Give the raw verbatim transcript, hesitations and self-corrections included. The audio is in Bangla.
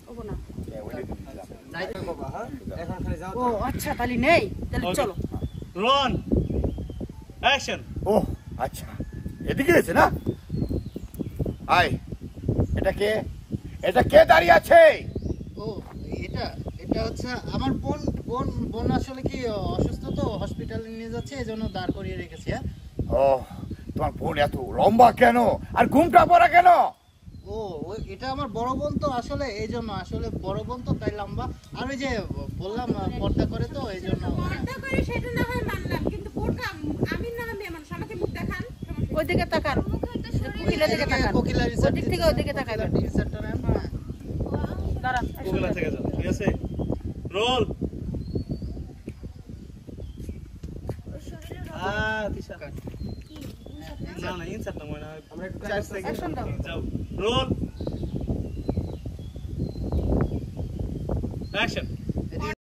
ওগো না যাই তো বাবা হ্যাঁ এখন খালি যাও ও আচ্ছা তাহলে নেই তাহলে চলো রন অ্যাকশন ও আচ্ছা এদিকে এসে না আয় এটা কে এটা কে দাঁড়িয়ে আছে ও এটা এটা হচ্ছে আমার বোন বোন বোন আসলে কি অসুস্থ তো হসপিটালে নিয়ে যাচ্ছে এজন্য দাঁড় করিয়ে রেখেছি হ্যাঁ ও তোমার বোন এত লম্বা কেন আর ঘুমটা পড়া কেন ও এটা আমার বড় বোন তো আসলে এই জন্য আসলে বড় বোন তো তাই লম্বা আর ওই যে বললাম পর্দা করে তো এই জন্য পর্দা করে সেটা না হয় মানলাম কিন্তু বোরকা আমি না মেয়ে মানুষ আমাকে মুখ দেখান ওইদিকে তাকান কোকিলের দিকে তাকান কোকিলার ওদিক থেকে ওদিকে তাকাবেন টিশার্টটা নেন হ্যাঁ দাঁড়ান কোকিলা থেকে যাও ঠিক আছে রোল আ তিশা না না ইনসার্ট না মনে হয় আমরা একটু চার সেকেন্ড অ্যাকশন দাও যাও রোল অ্যাকশন